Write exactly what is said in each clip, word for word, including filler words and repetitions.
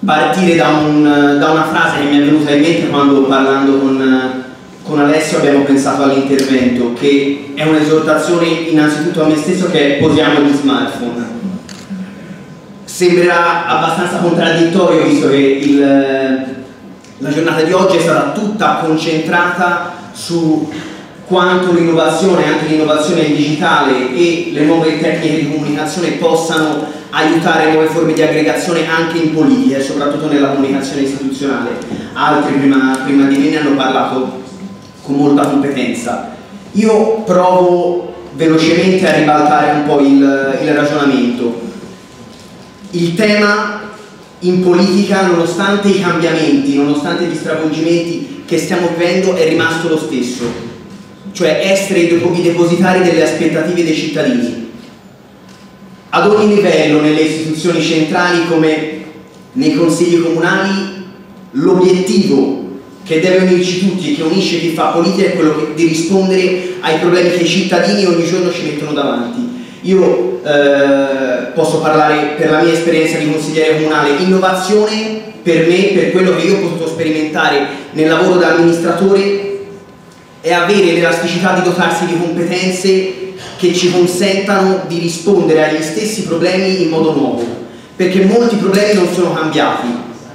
partire da, un, da una frase che mi è venuta in mente quando, parlando con, con Alessio, abbiamo pensato all'intervento, che è un'esortazione innanzitutto a me stesso, che è: posiamo gli smartphone. Sembrerà abbastanza contraddittorio, visto che il, la giornata di oggi è stata tutta concentrata su quanto l'innovazione, anche l'innovazione digitale e le nuove tecniche di comunicazione possano aiutare nuove forme di aggregazione anche in politica e soprattutto nella comunicazione istituzionale. Altri prima, prima di me ne hanno parlato con molta competenza. Io provo velocemente a ribaltare un po' il, il ragionamento. Il tema in politica, nonostante i cambiamenti, nonostante gli stravolgimenti che stiamo vivendo, è rimasto lo stesso, cioè essere i depositari delle aspettative dei cittadini. Ad ogni livello, nelle istituzioni centrali come nei consigli comunali, l'obiettivo che deve unirci tutti e che unisce chi fa politica è quello di rispondere ai problemi che i cittadini ogni giorno ci mettono davanti. Io eh, posso parlare per la mia esperienza di consigliere comunale. Innovazione per me, per quello che io ho potuto sperimentare nel lavoro da amministratore, è avere l'elasticità di dotarsi di competenze che ci consentano di rispondere agli stessi problemi in modo nuovo, perché molti problemi non sono cambiati.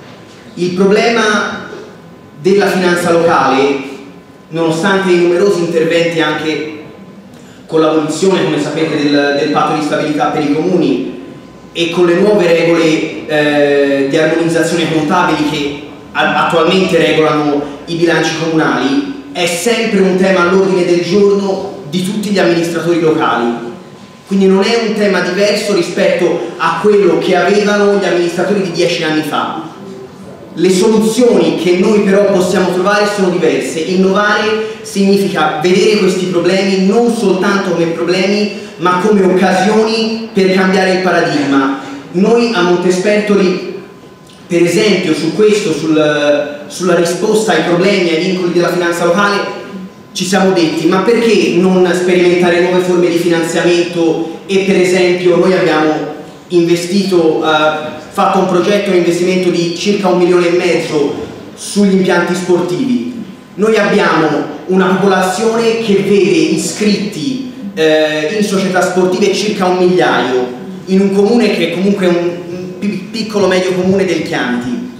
Il problema della finanza locale, nonostante i numerosi interventi anche con l'abolizione, come sapete, del, del patto di stabilità per i comuni e con le nuove regole eh, di armonizzazione contabili che attualmente regolano i bilanci comunali, è sempre un tema all'ordine del giorno di tutti gli amministratori locali. Quindi non è un tema diverso rispetto a quello che avevano gli amministratori di dieci anni fa. Le soluzioni che noi però possiamo trovare sono diverse. Innovare significa vedere questi problemi non soltanto come problemi, ma come occasioni per cambiare il paradigma. Noi a Montespertoli, per esempio, su questo, sul, sulla risposta ai problemi e ai vincoli della finanza locale, ci siamo detti: ma perché non sperimentare nuove forme di finanziamento? E per esempio noi abbiamo investito, eh, fatto un progetto di investimento di circa un milione e mezzo sugli impianti sportivi. Noi abbiamo una popolazione che vede iscritti eh, in società sportive circa un migliaio, in un comune che è comunque un, un piccolo medio comune del Chianti.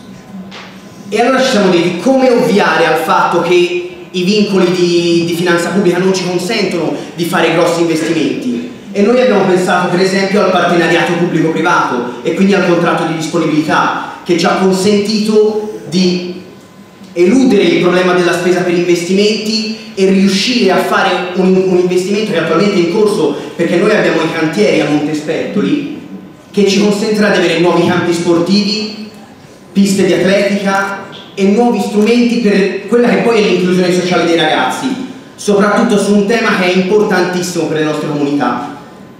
E allora ci siamo detti: come ovviare al fatto che i vincoli di, di finanza pubblica non ci consentono di fare grossi investimenti? E noi abbiamo pensato per esempio al partenariato pubblico-privato e quindi al contratto di disponibilità, che ci ha consentito di eludere il problema della spesa per investimenti e riuscire a fare un, un investimento che attualmente è in corso, perché noi abbiamo i cantieri a Montespertoli, che ci consentirà di avere nuovi campi sportivi, piste di atletica e nuovi strumenti per quella che poi è l'inclusione sociale dei ragazzi, soprattutto su un tema che è importantissimo per le nostre comunità.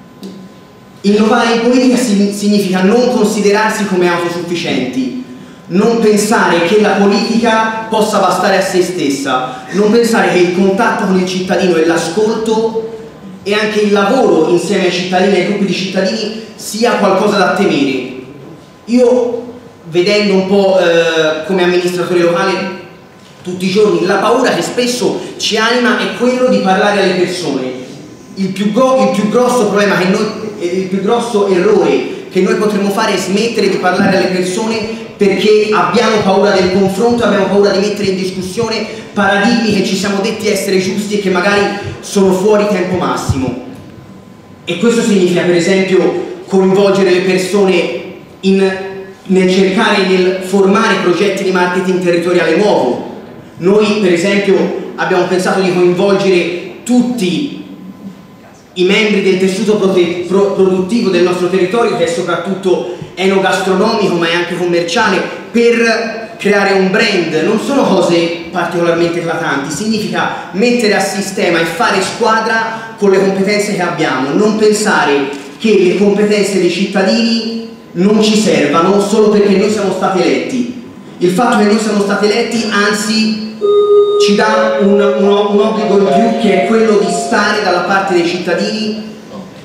Innovare in politica significa non considerarsi come autosufficienti, non pensare che la politica possa bastare a se stessa, non pensare che il contatto con il cittadino e l'ascolto e anche il lavoro insieme ai cittadini e ai gruppi di cittadini sia qualcosa da temere. Io, vedendo un po' eh, come amministratore locale tutti i giorni, la paura che spesso ci anima è quello di parlare alle persone. Il più, il più grosso problema che noi, il più grosso errore che noi potremmo fare è smettere di parlare alle persone, perché abbiamo paura del confronto, abbiamo paura di mettere in discussione paradigmi che ci siamo detti essere giusti e che magari sono fuori tempo massimo. E questo significa per esempio coinvolgere le persone in, nel cercare, nel formare progetti di marketing territoriale nuovo. Noi per esempio abbiamo pensato di coinvolgere tutti i membri del tessuto pro produttivo del nostro territorio, che è soprattutto enogastronomico ma è anche commerciale, per creare un brand. Non sono cose particolarmente eclatanti, significa mettere a sistema e fare squadra con le competenze che abbiamo, non pensare che le competenze dei cittadini non ci servano solo perché noi siamo stati eletti. Il fatto che noi siamo stati eletti anzi ci dà un, un, un obbligo in più, che è quello di stare dalla parte dei cittadini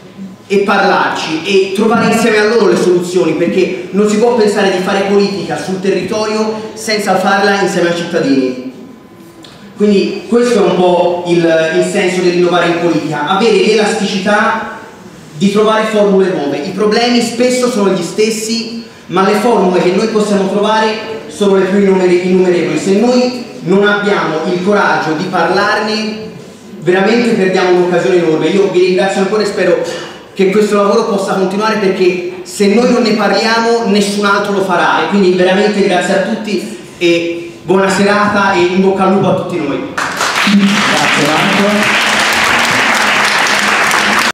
e parlarci e trovare insieme a loro le soluzioni, perché non si può pensare di fare politica sul territorio senza farla insieme ai cittadini. Quindi questo è un po' il, il senso dell'innovare in politica, avere l'elasticità di trovare formule nuove. I problemi spesso sono gli stessi, ma le formule che noi possiamo trovare sono le più innumerevoli. Se noi non abbiamo il coraggio di parlarne, veramente perdiamo un'occasione enorme. Io vi ringrazio ancora e spero che questo lavoro possa continuare, perché se noi non ne parliamo nessun altro lo farà. E quindi veramente grazie a tutti e buona serata e in bocca al lupo a tutti noi. Grazie Marco.